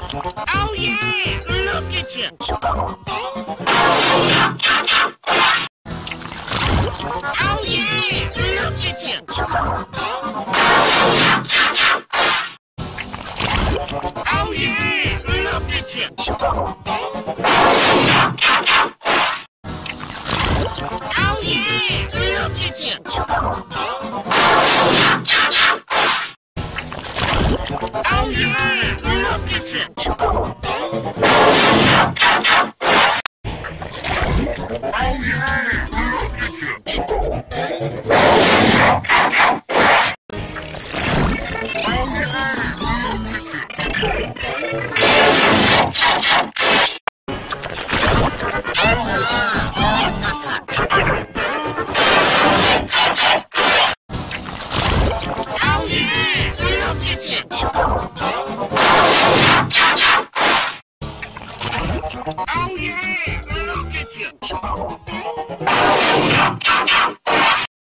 Oh yeah! Look at you! Oh yeah! Look at you! Oh yeah! Look at you! Oh yeah! Look at you! Oh yeah! Look at you! Oh yeah! Look at you! Oh yeah! Look at you! Oh yeah! Look at you!